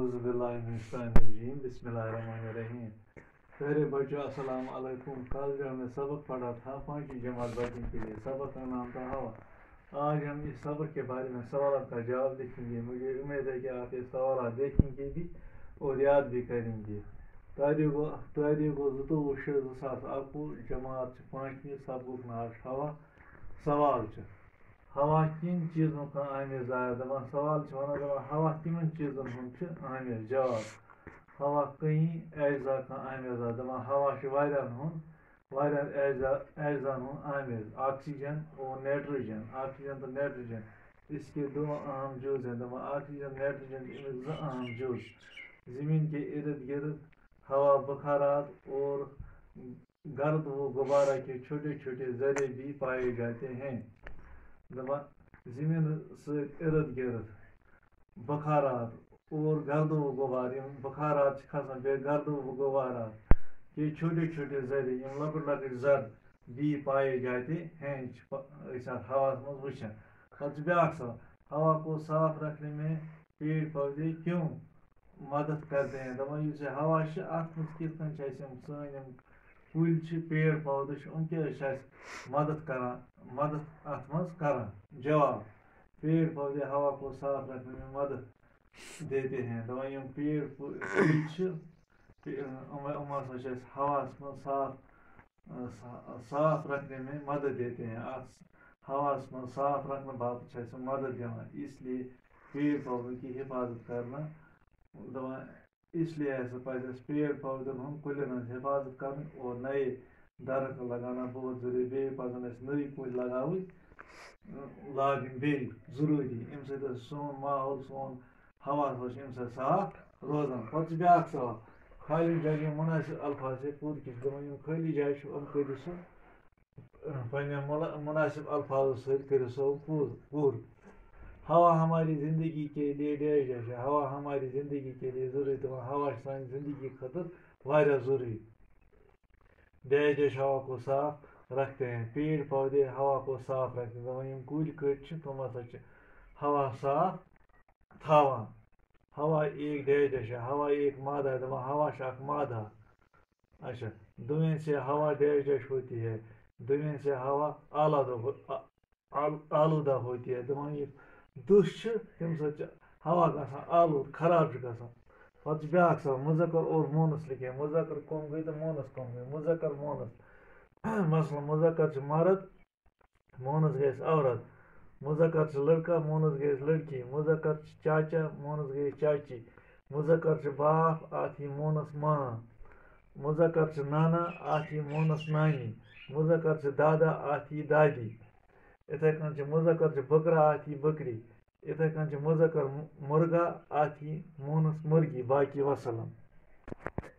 औज़ुबिल्लाहिमिनश्शैतानिर्रजीम बिस्मिल्लाहिर्रहमानिर्रहीम। प्यारे बच्चों अस्सलाम वालेकुम। कल जो हमने सबक पढ़ा था 5वीं जमात बच्चों के लिए, सबक का नाम था हवा। आज हम इस सबक के बारे में सवाल का जवाब लिखेंगे। मुझे उम्मीद है कि आप ये सवाल देखेंगे भी और याद भी करेंगे। तारीख 22/6/2021 जमात 5वीं सबक नाम हवा। सवाल हवा किन चीज़ों का आमिर दपा सवाल वन हवा किन चीज़न हूँ आमिर। जवाब हवा कई अज्जा का आमिर दपा हवा वारियान अज्जान हूँ आमिर। ऑक्सीजन और नाइट्रोजन, ऑक्सीजन तो नाइट्रोजन इसके दो अहम जुज हैं। दपा ऑक्सीजन नाइट्रोजन दो अहम जुज। ज़मीन के इर्द गिर्द हवा बखारात और गर्द व गुब्बारा के छोटे छोटे जरे भी पाए जाते हैं। दपा ज़मीन से इर्द गिर्द बखारात और गर्द व गुब्बार बखारात खसान बे गर्द व गुब्बारात के छोटे छोटे जरे लकट लकट जर भी पाए जाते हैं हवा मज वुचान। पत ब्याक सवाल हवा को साफ रखने में पेड़ पौधे क्यों मदद करते हैं। दपा हवा अत सन कुल पेड़ पौधे मदद करान। जवाब पेड़ पौधे हवा को साफ रखने में मदद देते हैं। दपा पेड़ हवा साफ रखने में मदद देते हैं। हवा साफ रखने बाबत मदद दिवान, इसलिए पेड़ पौधों की हिफाजत करना। दपा इसलिए ऐसा पेड़ पौधों हम कुलन हिफाजत कर और नए दरख्त लगाना बहुत जरूरी। बे पजन नई कुल लागन बे जरूरी अम सोन माहौल सोन हवा अम साफ रोजान। पत ब्याक सवाल खाली जगह मुनासिब अल्फाज से पूर किस दपा खाली जाए करो सो मुनासिब अल्फाजों से करो सो पूर। हवा हमारी ज़िंदगी के लिए डैश है। हवा हमारी ज़िंदगी के लिए ज़रूरी। तो हवा सानी ज़िंदगी खतर वारिया ज़रूरी। डैश हवा को साफ रखते हैं। पेड़ पौधे हवा को साफ रखते हैं। कुल कट तुम हवा साफ थावान। हवा एक डैश है। हवा एक मादा है। हवा मादा। अच्छा दुनिया से हवा डैश होती है। दुनिया से हवा आलूदा होती है। दुश तम हवा ग आलूद खराब गसान। पत ब्याक सवाल मुज़क्कर और मोनस लिखे। मुज़क्कर कम गई तो मोनस कम गई। मुज़क्कर मोनस मसलन मुज़क्कर मर्द मोनस गई औरत। मुज़क्कर लड़का मोनस गई लड़की। मुज़क्कर चाचा मोनस गई चाची। मुज़क्कर बाप आथी मोनस मां। मुज़क्कर नाना आथी मोनस नानी। मुज़क्कर दादा आथी दादी। इथे कन मुज़क्कर बकरा आथी बकरी। इथे कन मुज़क्कर मुर्गा आथी मोनस मुर्गी। बाकी वसलम।